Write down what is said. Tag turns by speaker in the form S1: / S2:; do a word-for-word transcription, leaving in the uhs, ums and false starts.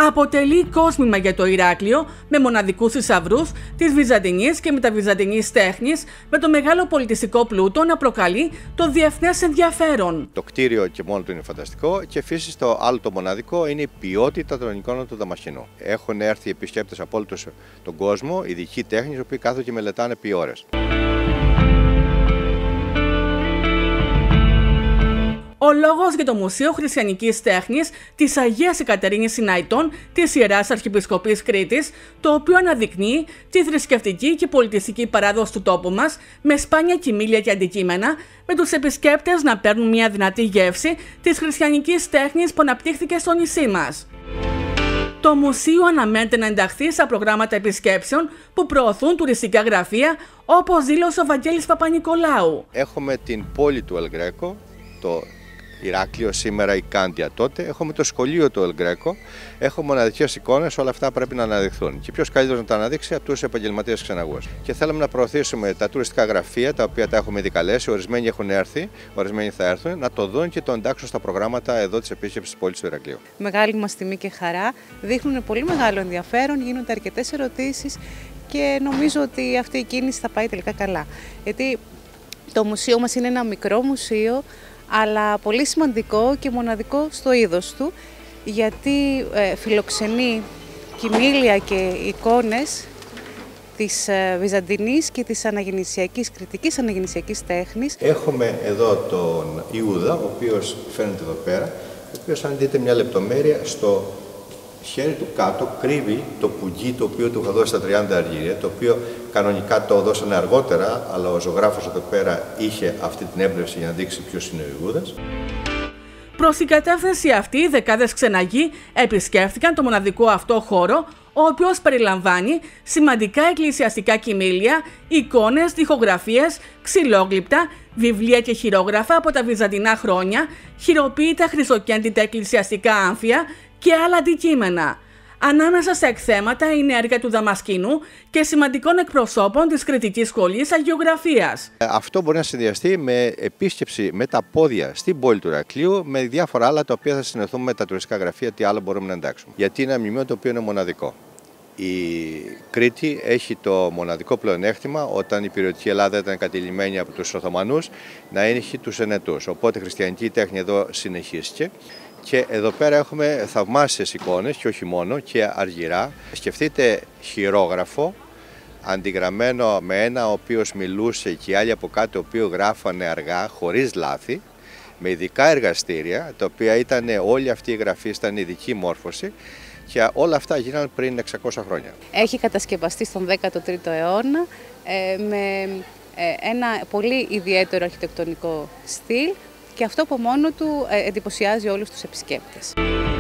S1: αποτελεί κόσμημα για το Ηράκλειο με μοναδικούς θησαυρούς της βυζαντινής και μεταβυζαντινής τέχνης, με το μεγάλο πολιτιστικό πλούτο να προκαλεί το διεθνές ενδιαφέρον.
S2: Το κτίριο και μόνο του είναι φανταστικό και επίσης το άλλο το μοναδικό είναι η ποιότητα των εικόνων του Δαμασκηνού. Έχουν έρθει επισκέπτες από όλο τον κόσμο, ειδικοί τέχνες, οι οποίοι κάθονται και μελετάνε επί ώρες.
S1: Ο λόγος για το Μουσείο Χριστιανικής Τέχνης της Αγίας Εκατερίνης Συναϊτών της Ιεράς Αρχιεπισκοπής Κρήτης, το οποίο αναδεικνύει τη θρησκευτική και πολιτιστική παράδοση του τόπου μας με σπάνια κοιμήλια και αντικείμενα, με τους επισκέπτες να παίρνουν μια δυνατή γεύση της χριστιανικής τέχνης που αναπτύχθηκε στο νησί μας. Το μουσείο αναμένεται να ενταχθεί στα προγράμματα επισκέψεων που προωθούν τουριστικά γραφεία, όπως δήλωσε ο Βαγγέλης Παπα-Νικολάου.
S2: Έχουμε την πόλη του El Greco, το Ηράκλειο σήμερα, η Κάντια τότε. Έχουμε το σχολείο του El Greco. Έχουμε μοναδικές εικόνες, όλα αυτά πρέπει να αναδειχθούν. Και ποιος καλύτερος να τα αναδείξει από τους επαγγελματίες ξεναγούς. Και θέλουμε να προωθήσουμε τα τουριστικά γραφεία, τα οποία τα έχουμε ήδη καλέσει. Ορισμένοι έχουν έρθει, ορισμένοι θα έρθουν, να το δουν και το εντάξουν στα προγράμματα εδώ της επίσκεψης της πόλης του Ηρακλείου.
S3: Μεγάλη μας τιμή και χαρά. Δείχνουν πολύ μεγάλο ενδιαφέρον, γίνονται αρκετές ερωτήσεις και νομίζω ότι αυτή η κίνηση θα πάει τελικά καλά. Γιατί το μουσείο μας είναι ένα μικρό μουσείο, αλλά πολύ σημαντικό και μοναδικό στο είδος του, γιατί ε, φιλοξενεί κοιμήλια και εικόνες της ε, βυζαντινής και της αναγεννησιακής, κρητικής αναγεννησιακής τέχνης.
S2: Έχουμε εδώ τον Ιούδα, ο οποίος φαίνεται εδώ πέρα, ο οποίος, αν δείτε μια λεπτομέρεια, στο χέρι του κάτω κρύβει το πουγγί το οποίο του είχα δώσει στα τριάντα αργύρια, το οποίο κανονικά το δώσανε αργότερα, αλλά ο ζωγράφος εδώ πέρα είχε αυτή την έμπνευση για να δείξει ποιος είναι ο Ιούδας.
S1: Προς την κατεύθυνση αυτή, δεκάδες ξεναγοί επισκέφθηκαν το μοναδικό αυτό χώρο, ο οποίος περιλαμβάνει σημαντικά εκκλησιαστικά κοιμήλια, εικόνες, τοιχογραφίες, ξυλόγλυπτα, βιβλία και χειρόγραφα από τα βυζαντινά χρόνια, χειροποίητα χρυσοκέντητα εκκλησιαστικά άμφια και άλλα αντικείμενα. Ανάμεσα στα εκθέματα είναι έργα του Δαμασκηνού και σημαντικών εκπροσώπων της Κρητικής Σχολής Αγιογραφίας.
S2: Αυτό μπορεί να συνδυαστεί με επίσκεψη με τα πόδια στην πόλη του Ηρακλείου, με διάφορα άλλα τα οποία θα συνεχθούμε με τα τουριστικά γραφεία, τι άλλο μπορούμε να εντάξουμε. Γιατί είναι ένα μνημείο το οποίο είναι μοναδικό. Η Κρήτη έχει το μοναδικό πλεονέκτημα, όταν η υπηρετική Ελλάδα ήταν κατηλημμένη από τους Οθωμανούς, να έχει τους Ενετούς. Οπότε η χριστιανική τέχνη εδώ συνεχίστηκε. Και εδώ πέρα έχουμε θαυμάσιες εικόνες και όχι μόνο, και αργυρά. Σκεφτείτε χειρόγραφο αντιγραμμένο με ένα ο οποίος μιλούσε και άλλοι από κάτω ο οποίο γράφανε αργά, χωρίς λάθη, με ειδικά εργαστήρια, τα οποία ήταν όλη αυτή η γραφή, ήταν ειδική μόρφωση, και όλα αυτά γίνανε πριν εξακόσια χρόνια.
S3: Έχει κατασκευαστεί στον δέκατο τρίτο αιώνα ε, με ε, ένα πολύ ιδιαίτερο αρχιτεκτονικό στυλ, και αυτό από μόνο του εντυπωσιάζει όλους τους επισκέπτες.